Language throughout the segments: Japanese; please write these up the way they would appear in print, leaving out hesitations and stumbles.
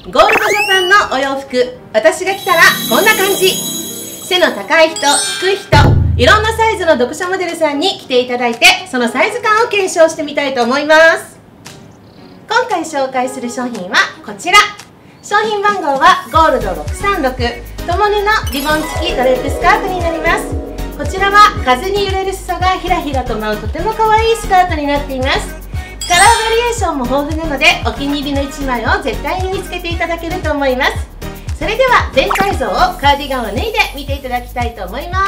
ゴールドジャパンのお洋服、私が着たらこんな感じ。背の高い人、低い人、いろんなサイズの読者モデルさんに着ていただいて、そのサイズ感を検証してみたいと思います。今回紹介する商品はこちら。商品番号はゴールド636、共布リボン付きドレープスカートになります。こちらは風に揺れる裾がひらひらと舞うとても可愛いスカートになっています。カラーバリエーションも豊富なので、お気に入りの1枚を絶対に見つけていただけると思います。それでは全体像をカーディガンを脱いで見ていただきたいと思います。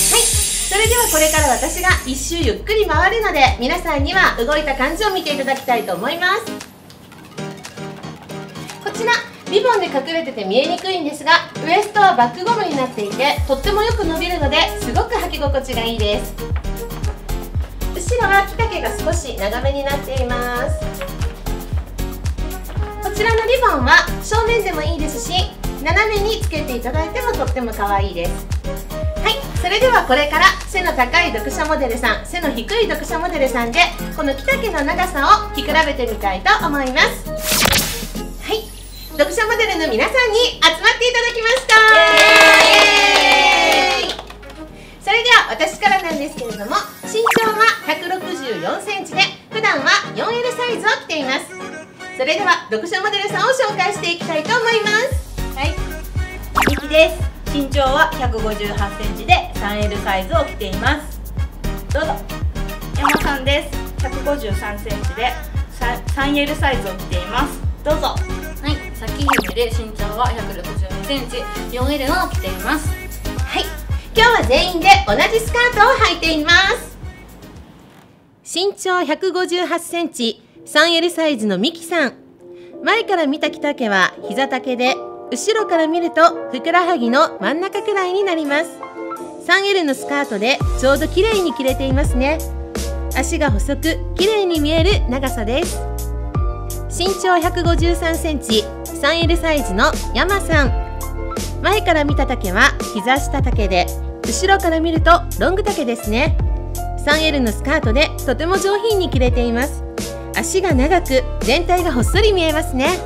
はい、それではこれから私が一周ゆっくり回るので、皆さんには動いた感じを見ていただきたいと思います。こちらリボンで隠れてて見えにくいんですが、ウエストはバックゴムになっていて、とってもよく伸びるので、すごく履き心地がいいです。後ろは着丈が少し長めになっています。こちらのリボンは正面でもいいですし、斜めにつけていただいてもとっても可愛いです。はい、それではこれから背の高い読者モデルさん、背の低い読者モデルさんで、この着丈の長さを着比べてみたいと思います。はい、読者モデルの皆さんに集まっていただきました。それでは私からなんですけれども、身長は164センチで、普段は 4L サイズを着ています。それでは読者モデルさんを紹介していきたいと思います。 はい、みきです。身長は158センチで 3L サイズを着ています。どうぞ。山さんです。153センチで 3L サイズを着ています。どうぞ。 はい、咲姫で身長は162センチ、4L を着ています。 はい、今日は全員で同じスカートを履いています。身長158センチ、3L サイズのミキさん。前から見た着丈は膝丈で、後ろから見るとふくらはぎの真ん中くらいになります。3L のスカートでちょうど綺麗に着れていますね。足が細く綺麗に見える長さです。身長153センチ、3L サイズの山さん。前から見た丈は膝下丈で、後ろから見るとロング丈ですね。3L のスカートでとても上品に着れています。足が長く全体がほっそり見えますね。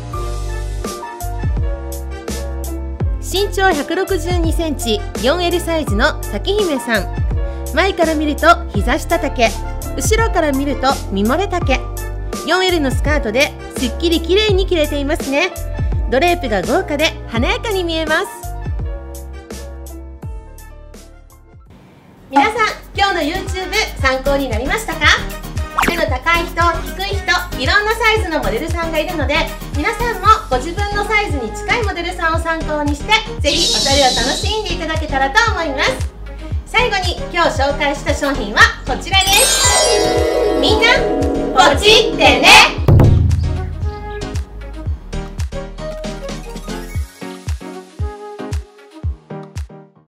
身長162センチ、4L サイズの咲姫さん。前から見ると膝下丈、後ろから見ると身漏れ丈。4L のスカートですっきり綺麗に着れていますね。ドレープが豪華で華やかに見えます。皆さん、今日の YouTube 参考になりましたか？背の高い人、低い人、いろんなサイズのモデルさんがいるので、皆さんもご自分のサイズに近いモデルさんを参考にして、ぜひおしゃれを楽しんでいただけたらと思います。最後に今日紹介した商品はこちらです。みんなポチってね。